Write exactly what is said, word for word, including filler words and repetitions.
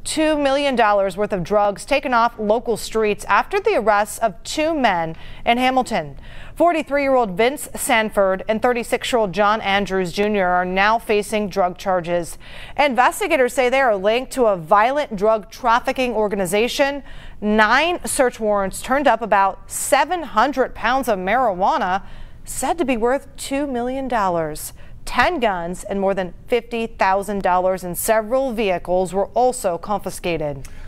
two million dollars worth of drugs taken off local streets after the arrests of two men in Hamilton. forty-three-year-old Vince Sanford and thirty-six-year-old John Andrews Junior are now facing drug charges. Investigators say they are linked to a violent drug trafficking organization. Nine search warrants turned up about seven hundred pounds of marijuana, said to be worth two million dollars. ten guns and more than fifty thousand dollars in several vehicles were also confiscated.